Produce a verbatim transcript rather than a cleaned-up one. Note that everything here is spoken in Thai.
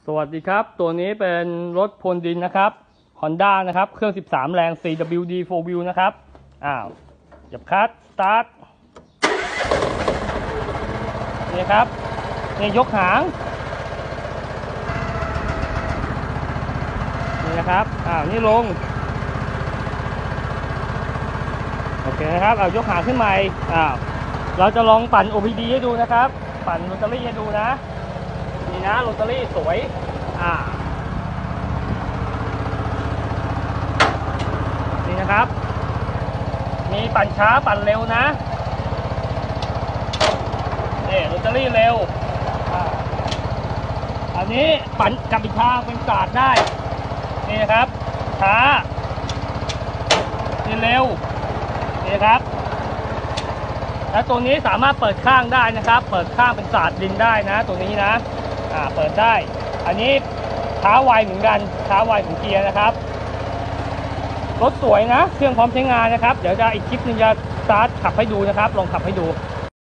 สวัสดีครับตัวนี้เป็นรถพรวนดินนะครับ Honda นะครับเครื่องสิบสามแรง ซี ดับเบิลยู ดี โฟร์ Wheel นะครับอ้าวจับคัสสตาร์ทนี่ครับนี่ยกหางนี่นะครับอ้าวนี่ลงโอเคนะครับเอายกหางขึ้นใหม่อ้าวเราจะลองปั่น โอ พี ดี ให้ดูนะครับปั่นโรตารี่ให้ดูนะนี่นะโรตารี่สวยอ่านี่นะครับมีปั่นช้าปั่นเร็วนะนี่โรตารี่เร็วอ่าอันนี้ปั่นกับอีกทางเป็นศาสตร์ได้นี่นะครับช้านี่เร็วนี่ครับแล้วตัวนี้สามารถเปิดข้างได้นะครับเปิดข้างเป็นศาสตร์ดินได้นะตัวนี้นะอ่าเปิดได้อันนี้ช้าไวเหมือนกันช้าไวของเกียร์นะครับรถสวยนะเครื่องพร้อมใช้งานนะครับเดี๋ยวจะอีกคลิปนึงจะสตาร์ทขับให้ดูนะครับลองขับให้ดู